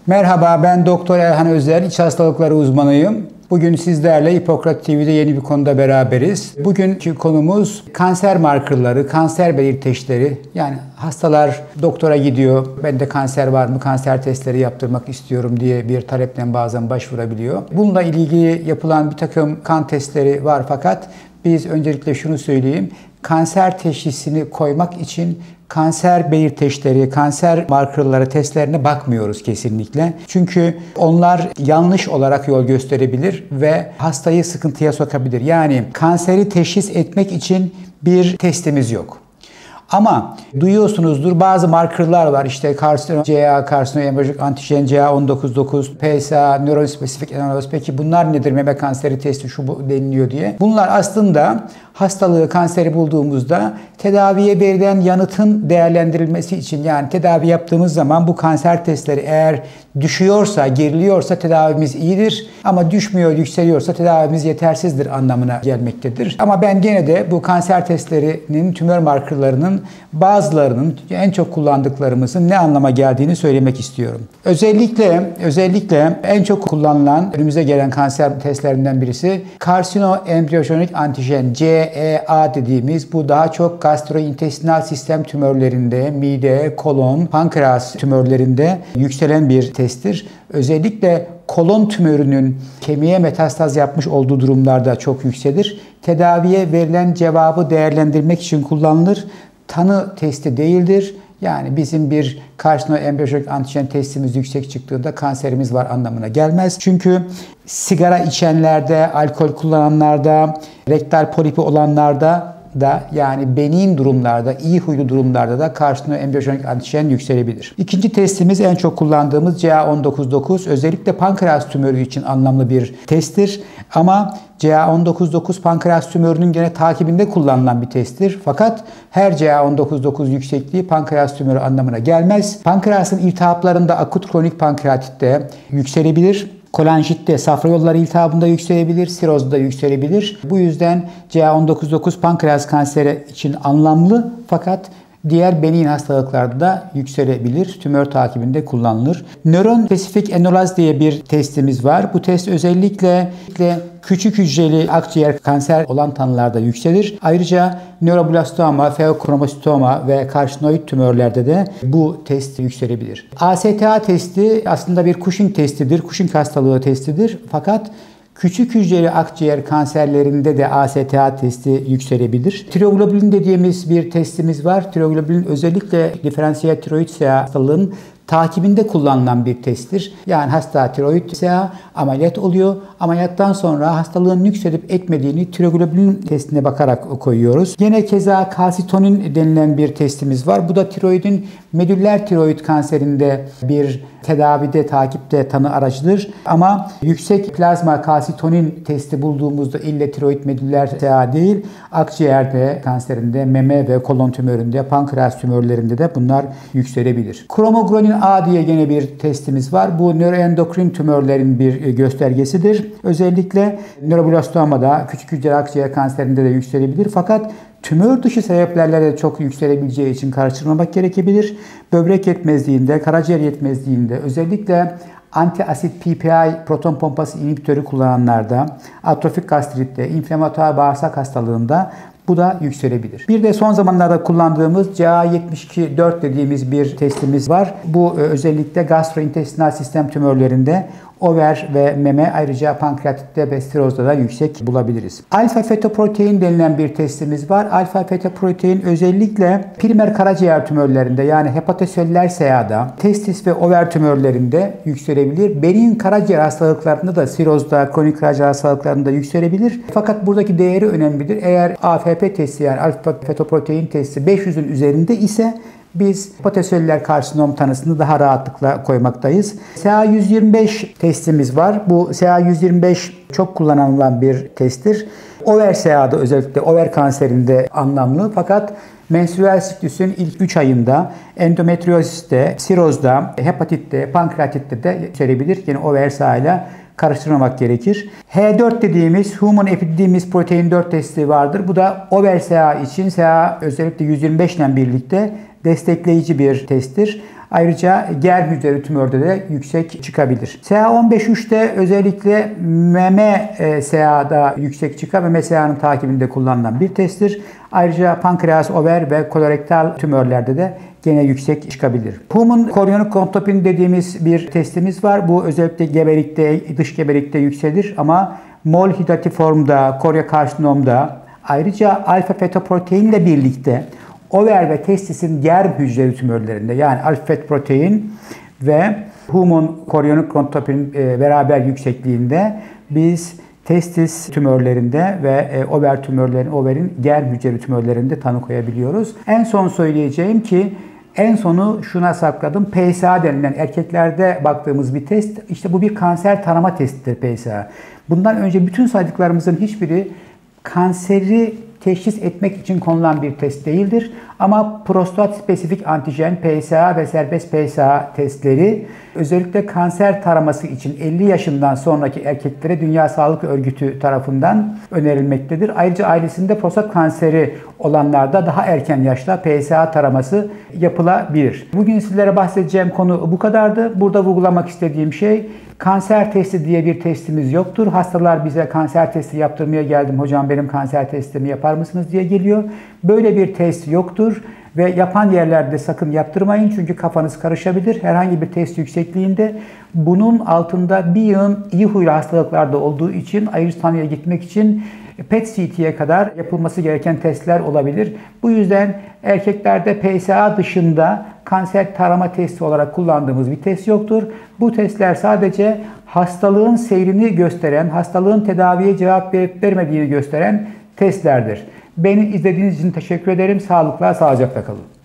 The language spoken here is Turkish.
Merhaba, ben Doktor Erhan Özer, iç hastalıkları uzmanıyım. Bugün sizlerle Hipokrat TV'de yeni bir konuda beraberiz. Bugünkü konumuz kanser markerları, kanser belirteçleri. Yani hastalar doktora gidiyor, bende kanser var mı, kanser testleri yaptırmak istiyorum diye bir taleple bazen başvurabiliyor. Bununla ilgili yapılan bir takım kan testleri var fakat biz öncelikle şunu söyleyeyim. Kanser teşhisini koymak için kanser belirteçleri, kanser markerları testlerine bakmıyoruz kesinlikle. Çünkü onlar yanlış olarak yol gösterebilir ve hastayı sıkıntıya sokabilir. Yani kanseri teşhis etmek için bir testimiz yok. Ama duyuyorsunuzdur bazı markerlar var işte karsinojen, CA, karsinoembryolojik antijen, CA19-9, PSA, nörospesifik analoz. Peki bunlar nedir? Meme kanseri testi şu bu deniliyor diye. Bunlar aslında hastalığı, kanseri bulduğumuzda tedaviye verilen yanıtın değerlendirilmesi için, yani tedavi yaptığımız zaman bu kanser testleri eğer düşüyorsa, geriliyorsa tedavimiz iyidir ama düşmüyor, yükseliyorsa tedavimiz yetersizdir anlamına gelmektedir. Ama ben gene de bu kanser testlerinin, tümör markerlarının bazılarının, en çok kullandıklarımızın ne anlama geldiğini söylemek istiyorum. Özellikle en çok kullanılan, önümüze gelen kanser testlerinden birisi karsinoembryolojik antijen, CEA dediğimiz, bu daha çok gastrointestinal sistem tümörlerinde, mide, kolon, pankreas tümörlerinde yükselen bir testtir. Özellikle kolon tümörünün kemiğe metastaz yapmış olduğu durumlarda çok yükselir. Tedaviye verilen cevabı değerlendirmek için kullanılır. Tanı testi değildir. Yani bizim bir karsinoembryolojik antijen testimiz yüksek çıktığında kanserimiz var anlamına gelmez. Çünkü sigara içenlerde, alkol kullananlarda, rektal polipi olanlarda da, yani benign durumlarda, iyi huylu durumlarda da karsinoembryolojik antijen yükselebilir. İkinci testimiz en çok kullandığımız CA19-9. Özellikle pankreas tümörü için anlamlı bir testtir. Ama CA19-9 pankreas tümörünün gene takibinde kullanılan bir testtir. Fakat her CA19-9 yüksekliği pankreas tümörü anlamına gelmez. Pankreasın iltihaplarında akut kronik pankreatitte yükselebilir. Kolanjitte, safra yolları iltihabında yükselebilir, sirozda yükselebilir. Bu yüzden CA19-9 pankreas kanseri için anlamlı fakat diğer benign hastalıklarda da yükselebilir. Tümör takibinde kullanılır. Nöron spesifik enolaz diye bir testimiz var. Bu test özellikle küçük hücreli akciğer kanser olan tanılarda yükselir. Ayrıca nöroblastoma, feokromositoma ve karsinoid tümörlerde de bu test yükselebilir. ASTA testi aslında bir Cushing testidir. Cushing hastalığı testidir. Fakat küçük hücreli akciğer kanserlerinde de ASTA testi yükselebilir. Tiroglobulin dediğimiz bir testimiz var. Tiroglobulin özellikle diferansiyel tiroid SA hastalığının takibinde kullanılan bir testtir. Yani hasta tiroid SA ameliyat oluyor. Ameliyattan sonra hastalığın yükselip etmediğini tiroglobulin testine bakarak koyuyoruz. Gene keza kalsitonin denilen bir testimiz var. Bu da tiroidin medüller tiroid kanserinde bir tedavide, takipte tanı aracıdır. Ama yüksek plazma kalsitonin testi bulduğumuzda ille tiroid medüller SA değil, akciğerde kanserinde, meme ve kolon tümöründe, pankreas tümörlerinde de bunlar yükselebilir. Kromogranin A diye gene bir testimiz var. Bu nöroendokrin tümörlerin bir göstergesidir. Özellikle nöroblastomada, küçük hücreli akciğer kanserinde de yükselebilir. Fakat tümör dışı sebeplerle de çok yükselebileceği için karıştırmamak gerekebilir. Böbrek yetmezliğinde, karaciğer yetmezliğinde, özellikle anti-asit PPI proton pompası inhibitörü kullananlarda, atrofik gastritte, inflamatuar bağırsak hastalığında bu da yükselebilir. Bir de son zamanlarda kullandığımız CA72-4 dediğimiz bir testimiz var. Bu özellikle gastrointestinal sistem tümörlerinde, over ve meme, ayrıca pankreatitte ve sirozda da yüksek bulabiliriz. Alfa fetoprotein denilen bir testimiz var. Alfa fetoprotein özellikle primer karaciğer tümörlerinde, yani hepatoselüler SEA'da, testis ve over tümörlerinde yükselebilir. Benign karaciğer hastalıklarında da, sirozda, kronik karaciğer hastalıklarında yükselebilir. Fakat buradaki değeri önemlidir. Eğer AFP testi, yani alfa fetoprotein testi 500'ün üzerinde ise biz hepatoselüler karsinom tanısını daha rahatlıkla koymaktayız. CA125 testimiz var. Bu CA125 çok kullanılan bir testtir. Over SEA'da, özellikle over kanserinde anlamlı. Fakat menstrüel siklüsün ilk 3 ayında endometrioziste, sirozda, hepatitte, pankreatitte de yükselebilir. Yine over SEA ile karıştırmamak gerekir. H4 dediğimiz Human Epididymis Protein 4 testi vardır. Bu da over SEA için, SEA özellikle 125 ile birlikte destekleyici bir testtir. Ayrıca germ hücreli tümörde de yüksek çıkabilir. SA15-3'te özellikle meme SA'da yüksek çıkar. Meme SA'nın takibinde kullanılan bir testtir. Ayrıca pankreas, over ve kolorektal tümörlerde de gene yüksek çıkabilir. Human koryonik gonadotropin dediğimiz bir testimiz var. Bu özellikle gebelikte, dış gebelikte yükselir ama mol hidatiformda, koryokarsinomda, ayrıca alfa fetoprotein ile birlikte over ve testisin germ hücreli tümörlerinde, yani alfa fetoprotein ve human koryonik gonadotropin beraber yüksekliğinde biz testis tümörlerinde ve overin germ hücreli tümörlerinde tanı koyabiliyoruz. En son söyleyeceğim ki en sonu şuna sakladım. PSA denilen erkeklerde baktığımız bir test. İşte bu bir kanser tanıma testidir PSA. Bundan önce bütün saydıklarımızın hiçbiri kanseri teşhis etmek için konulan bir test değildir. Ama prostat spesifik antijen PSA ve serbest PSA testleri özellikle kanser taraması için 50 yaşından sonraki erkeklere Dünya Sağlık Örgütü tarafından önerilmektedir. Ayrıca ailesinde prostat kanseri olanlarda daha erken yaşta PSA taraması yapılabilir. Bugün sizlere bahsedeceğim konu bu kadardı. Burada vurgulamak istediğim şey, kanser testi diye bir testimiz yoktur. Hastalar bize kanser testi yaptırmaya geldim, hocam benim kanser testimi yapar mısınız diye geliyor. Böyle bir test yoktur ve yapan yerlerde sakın yaptırmayın çünkü kafanız karışabilir. Herhangi bir test yüksekliğinde bunun altında bir yığın iyi huylu hastalıklarda olduğu için ayırt tanıya gitmek için PET-CT'ye kadar yapılması gereken testler olabilir. Bu yüzden erkeklerde PSA dışında kanser tarama testi olarak kullandığımız bir test yoktur. Bu testler sadece hastalığın seyrini gösteren, hastalığın tedaviye cevap verip vermediğini gösteren testlerdir. Beni izlediğiniz için teşekkür ederim. Sağlıkla, sağlıcakla kalın.